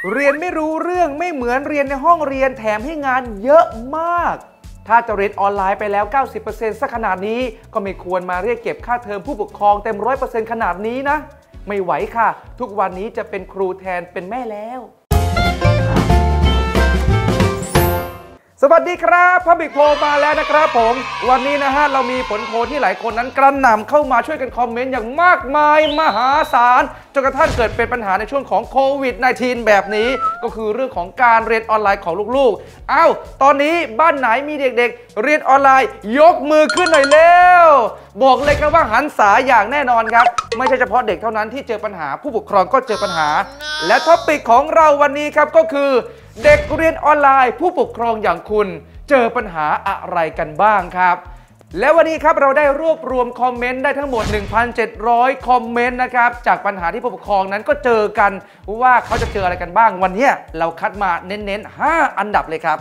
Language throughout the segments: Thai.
เรียนไม่รู้เรื่องไม่เหมือนเรียนในห้องเรียนแถมให้งานเยอะมากถ้าจะเรียนออนไลน์ไปแล้ว 90% ซะขนาดนี้ก็ไม่ควรมาเรียกเก็บค่าเทอมผู้ปกครองเต็ม 100% ขนาดนี้นะไม่ไหวค่ะทุกวันนี้จะเป็นครูแทนเป็นแม่แล้วสวัสดีครับพับบิกโพลมาแล้วนะครับผมวันนี้นะฮะเรามีผลโพลที่หลายคนนั้นกระหน่ำเข้ามาช่วยกันคอมเมนต์อย่างมากมายมหาศาลจนกระทั่งเกิดเป็นปัญหาในช่วงของโควิด -19 แบบนี้ก็คือเรื่องของการเรียนออนไลน์ของลูกๆอ้าวตอนนี้บ้านไหนมีเด็กๆเรียนออนไลน์ยกมือขึ้นหน่อยเร็วบอกเลยครับว่าหันษาอย่างแน่นอนครับไม่ใช่เฉพาะเด็กเท่านั้นที่เจอปัญหาผู้ปกครองก็เจอปัญหาและท็อปิกของเราวันนี้ครับก็คือเด็กเรียนออนไลน์ผู้ปกครองอย่างคุณเจอปัญหาอะไรกันบ้างครับและวันนี้ครับเราได้รวบรวมคอมเมนต์ได้ทั้งหมด 1,700 คอมเมนต์นะครับจากปัญหาที่ผู้ปกครองนั้นก็เจอกันว่าเขาจะเจออะไรกันบ้างวันนี้เราคัดมาเน้นๆ5อันดับเลยครับ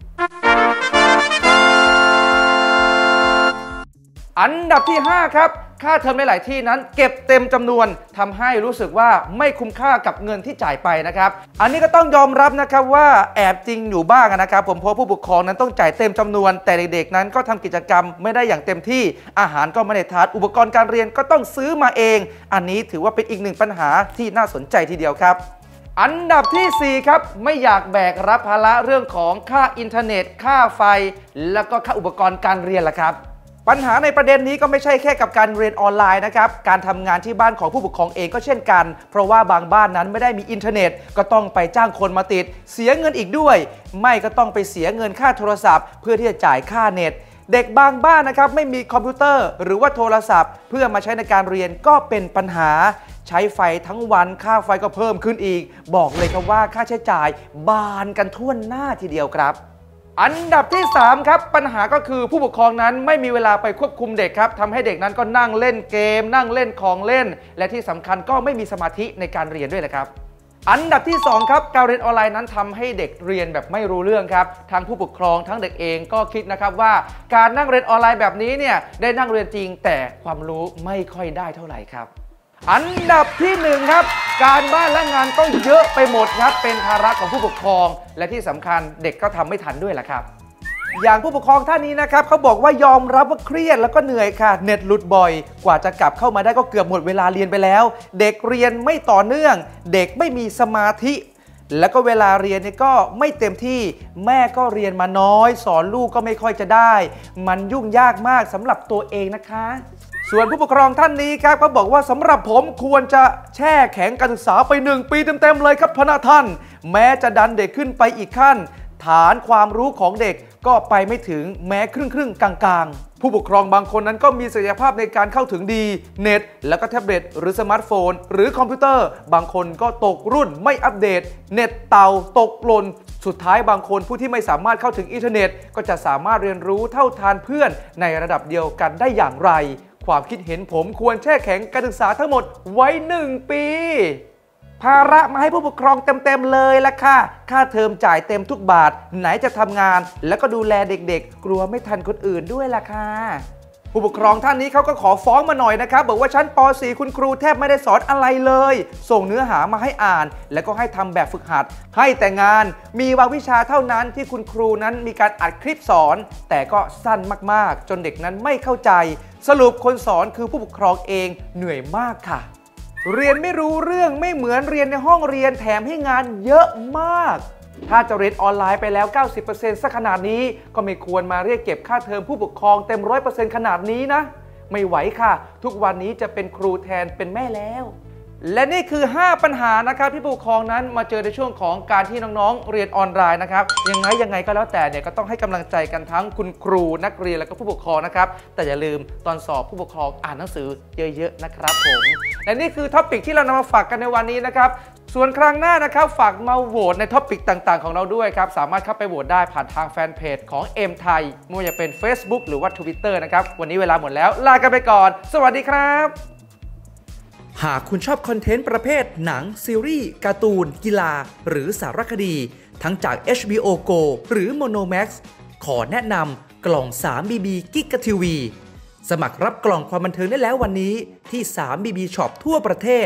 อันดับที่5ครับค่าเทอมในหลายที่นั้นเก็บเต็มจำนวนทำให้รู้สึกว่าไม่คุ้มค่ากับเงินที่จ่ายไปนะครับอันนี้ก็ต้องยอมรับนะครับว่าแอบจริงอยู่บ้างนะครับผมเพราะผู้ปกครองนั้นต้องจ่ายเต็มจำนวนแต่เด็กๆนั้นก็ทำกิจกรรมไม่ได้อย่างเต็มที่อาหารก็ไม่ได้ทานอุปกรณ์การเรียนก็ต้องซื้อมาเองอันนี้ถือว่าเป็นอีกหนึ่งปัญหาที่น่าสนใจทีเดียวครับอันดับที่4ครับไม่อยากแบกรับภาระเรื่องของค่าอินเทอร์เน็ตค่าไฟแล้วก็ค่าอุปกรณ์การเรียนล่ะครับปัญหาในประเด็นนี้ก็ไม่ใช่แค่กับการเรียนออนไลน์นะครับการทำงานที่บ้านของผู้ปกครองเองก็เช่นกันเพราะว่าบางบ้านนั้นไม่ได้มีอินเทอร์เน็ตก็ต้องไปจ้างคนมาติดเสียเงินอีกด้วยไม่ก็ต้องไปเสียเงินค่าโทรศัพท์เพื่อที่จะจ่ายค่าเน็ตเด็กบางบ้านนะครับไม่มีคอมพิวเตอร์หรือว่าโทรศัพท์เพื่อมาใช้ในการเรียนก็เป็นปัญหาใช้ไฟทั้งวันค่าไฟก็เพิ่มขึ้นอีกบอกเลยครับว่าค่าใช้จ่ายบานกันทั่วหน้าทีเดียวครับอันดับที่3ครับปัญหาก็คือผู้ปกครองนั้นไม่มีเวลาไปควบคุมเด็กครับทำให้เด็กนั้นก็นั่งเล่นเกมนั่งเล่นของเล่นและที่สำคัญก็ไม่มีสมาธิในการเรียนด้วยนะครับอันดับที่2ครับการเรียนออนไลน์นั้นทำให้เด็กเรียนแบบไม่รู้เรื่องครับทั้งผู้ปกครองทั้งเด็กเองก็คิดนะครับว่าการนั่งเรียนออนไลน์แบบนี้เนี่ยได้นั่งเรียนจริงแต่ความรู้ไม่ค่อยได้เท่าไหร่ครับอันดับที่1ครับการบ้านและงานก็เยอะไปหมดครับเป็นภาระของผู้ปกครองและที่สำคัญเด็กก็ทำไม่ทันด้วยล่ะครับอย่างผู้ปกครองท่านนี้นะครับเขาบอกว่ายอมรับว่าเครียดแล้วก็เหนื่อยค่ะเน็ตหลุดบ่อยกว่าจะกลับเข้ามาได้ก็เกือบหมดเวลาเรียนไปแล้วเด็กเรียนไม่ต่อเนื่องเด็กไม่มีสมาธิแล้วก็เวลาเรียนเนี่ยก็ไม่เต็มที่แม่ก็เรียนมาน้อยสอนลูกก็ไม่ค่อยจะได้มันยุ่งยากมากสำหรับตัวเองนะคะส่วนผู้ปกครองท่านนี้ครับเขาบอกว่าสำหรับผมควรจะแช่แข็งการศึกษาไป1 ปีเต็มๆเลยครับพนะท่านแม้จะดันเด็กขึ้นไปอีกขั้นฐานความรู้ของเด็กก็ไปไม่ถึงแม้ครึ่งกลางๆผู้ปกครองบางคนนั้นก็มีศักยภาพในการเข้าถึงดีเน็ตแล้วก็แท็บเล็ตหรือสมาร์ทโฟนหรือคอมพิวเตอร์บางคนก็ตกรุ่นไม่อัปเดตเน็ตเต่าตกหล่นสุดท้ายบางคนผู้ที่ไม่สามารถเข้าถึงอินเทอร์เน็ตก็จะสามารถเรียนรู้เท่าทานเพื่อนในระดับเดียวกันได้อย่างไรความคิดเห็นผมควรแช่แข็งการศึกษาทั้งหมดไว้1 ปีภาระมาให้ผู้ปกครองเต็มๆเลยละค่ะค่าเทอมจ่ายเต็มทุกบาทไหนจะทำงานแล้วก็ดูแลเด็กๆกลัวไม่ทันคนอื่นด้วยล่ะค่ะผู้ปกครองท่านนี้เขาก็ขอฟ้องมาหน่อยนะครับบอกว่าชั้นป .4 คุณครูแทบไม่ได้สอนอะไรเลยส่งเนื้อหามาให้อ่านแล้วก็ให้ทำแบบฝึกหัดให้แต่งานมีบางวิชาเท่านั้นที่คุณครูนั้นมีการอัดคลิปสอนแต่ก็สั้นมากๆจนเด็กนั้นไม่เข้าใจสรุปคนสอนคือผู้ปกครองเองเหนื่อยมากค่ะเรียนไม่รู้เรื่องไม่เหมือนเรียนในห้องเรียนแถมให้งานเยอะมากถ้าจะเรียนออนไลน์ไปแล้ว 90% ซะขนาดนี้ก็ไม่ควรมาเรียกเก็บค่าเทอมผู้ปกครองเต็ม 100% ขนาดนี้นะไม่ไหวค่ะทุกวันนี้จะเป็นครูแทนเป็นแม่แล้วและนี่คือ5ปัญหานะครับที่ผู้ปกครองนั้นมาเจอในช่วงของการที่น้องๆเรียนออนไลน์นะครับยังไงก็แล้วแต่เนี่ยก็ต้องให้กำลังใจกันทั้งคุณครูนักเรียนและก็ผู้ปกครองนะครับแต่อย่าลืมตอนสอบผู้ปกครองอ่านหนังสือเยอะๆนะครับผมและนี่คือท็อปิกที่เรานำมาฝากกันในวันนี้นะครับส่วนครั้งหน้านะครับฝากมาโหวตในท็อปิกต่างๆของเราด้วยครับสามารถเข้าไปโหวตได้ผ่านทางแฟนเพจของ M Thai ไม่ว่าจะเป็น Facebook หรือว่า Twitter นะครับวันนี้เวลาหมดแล้วลากันไปก่อนสวัสดีครับหากคุณชอบคอนเทนต์ประเภทหนังซีรีส์การ์ตูนกีฬาหรือสารคดีทั้งจาก HBO Go หรือ Monomax ขอแนะนำกล่อง 3BB Giga TV สมัครรับกล่องความบันเทิงได้แล้ววันนี้ที่ 3BB Shop ทั่วประเทศ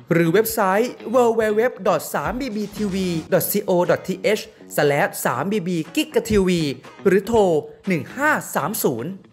หรือเว็บไซต์ www.3bbtv.co.th/3bbgigatv หรือโทร 1530